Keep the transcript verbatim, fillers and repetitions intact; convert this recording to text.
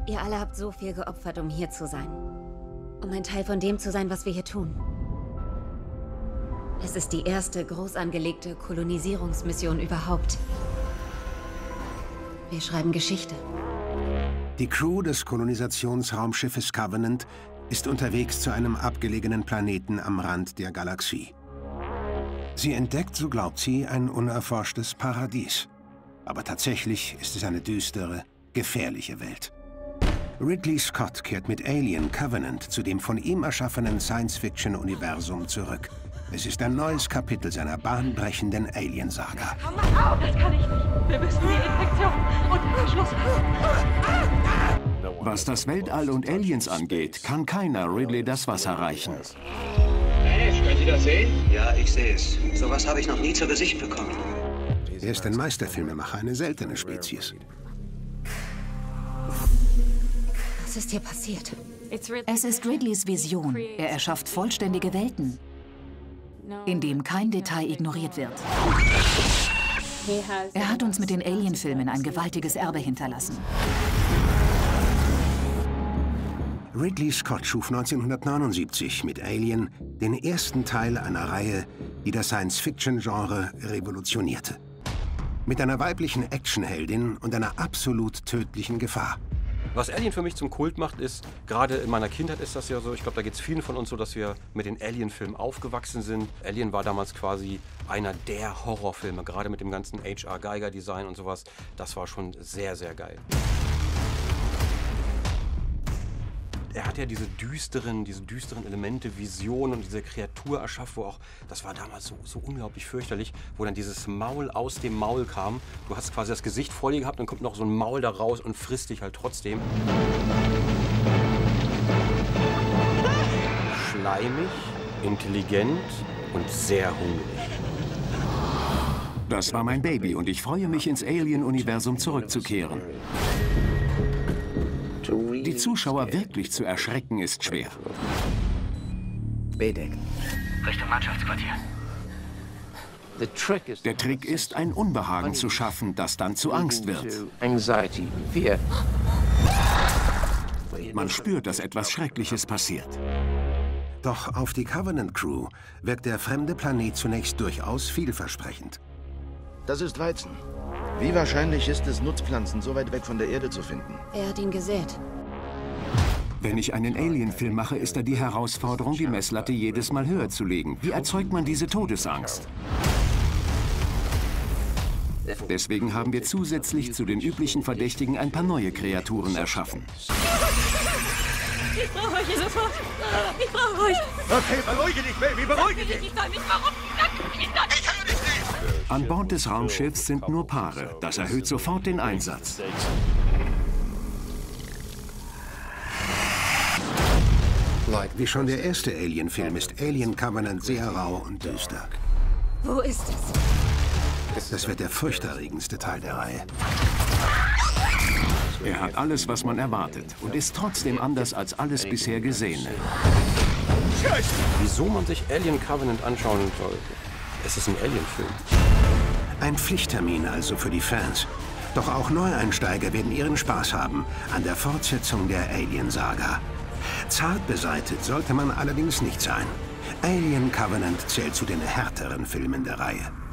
Ihr alle habt so viel geopfert, um hier zu sein. Um ein Teil von dem zu sein, was wir hier tun. Es ist die erste groß angelegte Kolonisierungsmission überhaupt. Wir schreiben Geschichte. Die Crew des Kolonisationsraumschiffes Covenant ist unterwegs zu einem abgelegenen Planeten am Rand der Galaxie. Sie entdeckt, so glaubt sie, ein unerforschtes Paradies. Aber tatsächlich ist es eine düstere, gefährliche Welt. Ridley Scott kehrt mit Alien Covenant zu dem von ihm erschaffenen Science-Fiction-Universum zurück. Es ist ein neues Kapitel seiner bahnbrechenden Alien-Saga. Komm mal auf! Das kann ich nicht! Wir müssen die Infektion und Anschluss haben! Was das Weltall und Aliens angeht, kann keiner Ridley das Wasser reichen. Mensch, können Sie das sehen? Ja, ich sehe es. Sowas habe ich noch nie zu Gesicht bekommen. Er ist ein Meisterfilmemacher, eine seltene Spezies. Was ist hier passiert? Es ist Ridleys Vision. Er erschafft vollständige Welten, in dem kein Detail ignoriert wird. Er hat uns mit den Alien-Filmen ein gewaltiges Erbe hinterlassen. Ridley Scott schuf neunzehnhundertneunundsiebzig mit Alien den ersten Teil einer Reihe, die das Science-Fiction-Genre revolutionierte. Mit einer weiblichen Actionheldin und einer absolut tödlichen Gefahr. Was Alien für mich zum Kult macht, ist, gerade in meiner Kindheit ist das ja so, ich glaube, da geht es vielen von uns so, dass wir mit den Alien-Filmen aufgewachsen sind. Alien war damals quasi einer der Horrorfilme, gerade mit dem ganzen H R Giger-Design und sowas. Das war schon sehr, sehr geil. Er hat ja diese düsteren, diese düsteren Elemente, Visionen und diese Kreatur erschafft, wo auch, das war damals so, so unglaublich fürchterlich, wo dann dieses Maul aus dem Maul kam. Du hast quasi das Gesicht vor dir gehabt, dann kommt noch so ein Maul da raus und frisst dich halt trotzdem. Schleimig, intelligent und sehr hungrig. Das war mein Baby und ich freue mich, ins Alien-Universum zurückzukehren. Die Zuschauer wirklich zu erschrecken, ist schwer. B-Deck. Richtung Mannschaftsquartier. Der Trick ist, ein Unbehagen zu schaffen, das dann zu Angst wird. Anxiety, Fear. Man spürt, dass etwas Schreckliches passiert. Doch auf die Covenant-Crew wirkt der fremde Planet zunächst durchaus vielversprechend. Das ist Weizen. Wie wahrscheinlich ist es, Nutzpflanzen so weit weg von der Erde zu finden? Er hat ihn gesät. Wenn ich einen Alien-Film mache, ist da die Herausforderung, die Messlatte jedes Mal höher zu legen. Wie erzeugt man diese Todesangst? Deswegen haben wir zusätzlich zu den üblichen Verdächtigen ein paar neue Kreaturen erschaffen. Ich brauche euch hier sofort! Ich brauche euch! Okay, beruhige dich, Baby, beruhige dich! Ich soll mich warum? Ich kann nicht! An Bord des Raumschiffs sind nur Paare. Das erhöht sofort den Einsatz. Wie schon der erste Alien-Film ist Alien Covenant sehr rau und düster. Wo ist es? Das wird der furchterregendste Teil der Reihe. Er hat alles, was man erwartet und ist trotzdem anders als alles bisher Gesehene. Wieso man sich Alien Covenant anschauen soll? Es ist ein Alien-Film. Ein Pflichttermin also für die Fans. Doch auch Neueinsteiger werden ihren Spaß haben an der Fortsetzung der Alien-Saga. Zart beseitet sollte man allerdings nicht sein. Alien Covenant zählt zu den härteren Filmen der Reihe.